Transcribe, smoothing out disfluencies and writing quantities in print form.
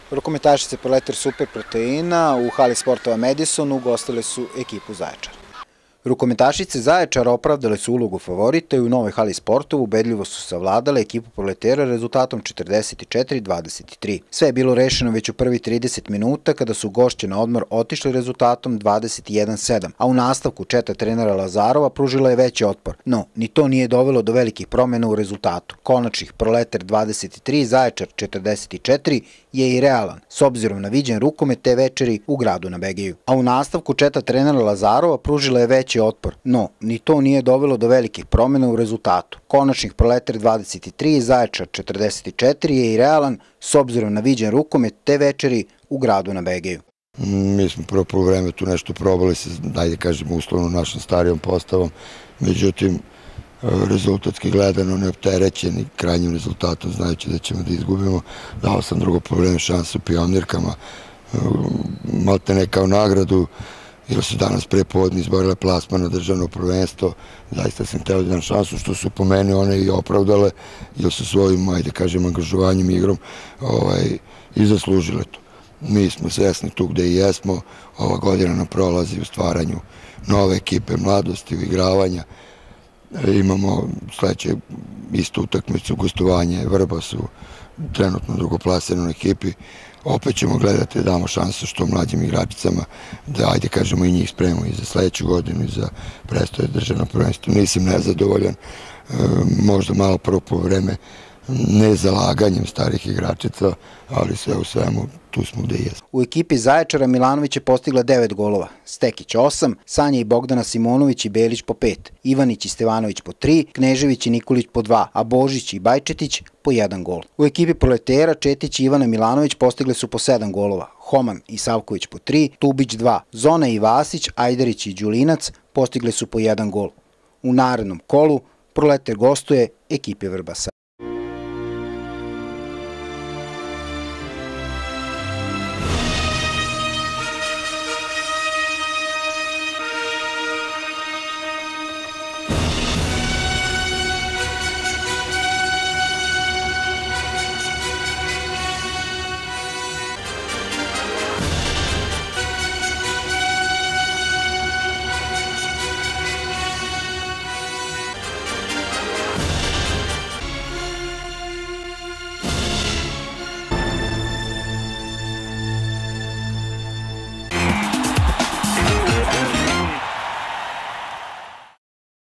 Rukometašice Proletar Super Proteina u hali sportova Madison ugostile su ekipu Zaječara. Rukometašice Zaječara opravdale su ulogu favorita i u novoj hali sportova ubedljivo su savladale ekipu Proletera rezultatom 44-23. Sve je bilo rešeno već u prvi 30 minuta kada su gošće na odmor otišli rezultatom 21-7, a u nastavku četa trenera Lazarova pružila je veći otpor, no ni to nije dovelo do velikih promjena u rezultatu. Konačnih Proletar 23, Zaječar 44 je i realan, s obzirom na viđen rukomet te večeri u gradu na Begeju. A u nastavku četa trenera Lazarova pružila je veći otpor, no ni to nije dovelo do velikih promjena u rezultatu. Konačnih Proletar 23, Zaječar 44 je i realan, s obzirom na viđen rukomet te večeri u gradu na Begeju. Mi smo prvo poluvreme tu nešto probali se, dajde kažemo uslovno našom starijom postavom, međutim rezultatski gledano neopterećeni krajnjim rezultatom, znajući da ćemo da izgubimo. Dao sam drugo poluvreme šansu pionirkama, maltene kao nagradu, jer su danas prepodne izborile plasman na državno prvenstvo. Zaista sam hteo da dam šansu, što su po mene one i opravdale, jer su svojim, ajde kažem, angažovanjem, igrom i zaslužile to. Mi smo svesni tu gde i jesmo, ova godina nam prolazi u stvaranju nove ekipe, mladosti, uigravanja. Imamo sledeće istu utakmicu, gostovanje Vrbasu, trenutno drugoplasirano ekipi. Opet ćemo gledati da damo šansu što mlađim igračicama, da ajde kažemo i njih spremimo i za sledeću godinu i za prestoje državno prvenstvo. Nisam nezadovoljan, možda malo prvo po vreme nezalaganjem starih igračica, ali sve u svemu tu smo gde jesmo. U ekipi Zaječara Milanović je postigla 9 golova, Stekić 8, Sanja i Bogdana Simonović i Belić po 5, Ivanić i Stevanović po 3, Knežević i Nikolić po 2, a Božić i Bajčetić po 1 gol. U ekipi Proletera Četić i Ivana Milanović postigle su po 7 golova, Homan i Savković po 3, Tubić 2, Zona i Vasić, Ajdarić i Đulinac postigle su po 1 gol. U narednom kolu Proletar gostuje ekipi Vrbasa.